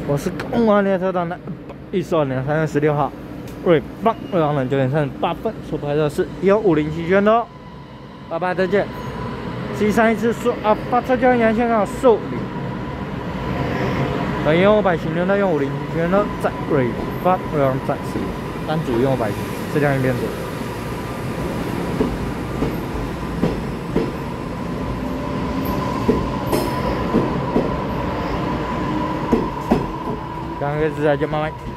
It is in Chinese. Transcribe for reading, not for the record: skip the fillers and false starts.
我是公安列车长的112年3月16号，瑞棒2人9点38分所拍摄是150期间的哦。拜拜，再见。C3次数8车交沿线上受理。本150行人的150期间呢，在瑞棒2站是单组150行，车辆一边走。 刚开始再见，拜拜。